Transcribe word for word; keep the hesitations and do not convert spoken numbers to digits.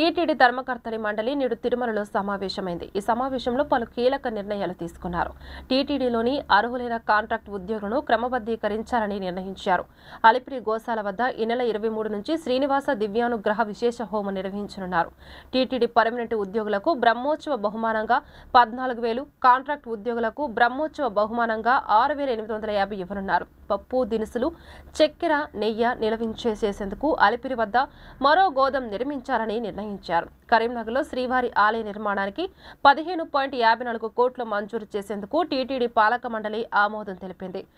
TTD ధర్మకర్తల మండలి నేడు తిరుమలలో సమావేశమైంది. ఈ సమావేశంలో పలు కీలక నిర్ణయాలు తీసుకున్నారు. టీటీడీలోని అర్హులైన కాంట్రాక్ట్ ఉద్యోగులను క్రమబద్ధీకరించాలని నిర్ణయించారు. అలిపిరి గోశాల వద్ద ఈ నెల ఇరవై మూడు నుంచి శ్రీనివాస దివ్యానుగ్రహ విశేష హోమం నిర్వహించనున్నారు. టీటీడీ పర్మనెంట్ ఉద్యోగులకు బ్రహ్మోత్సవ బహుమానంగా పద్నాలుగు వేలు, కాంట్రాక్ట్ ఉద్యోగులకు బ్రహ్మోత్సవ బహుమానంగా ఆరు వేల ఎనిమిది వందల యాభై ఇవ్వనున్నారు. పప్పు దినుసులు, చక్కెర, నెయ్యి నిల్వించే చేసేందుకు అలిపిరి వద్ద మరో గోదాం నిర్మించాలని నిర్ణయించారు. కరీంనగర్లో శ్రీవారి ఆలయ నిర్మాణానికి పదిహేను పాయింట్ యాభై నాలుగు కోట్లు మంజూరు చేసేందుకు టీటీడీ పాలక మండలి ఆమోదం తెలిపింది.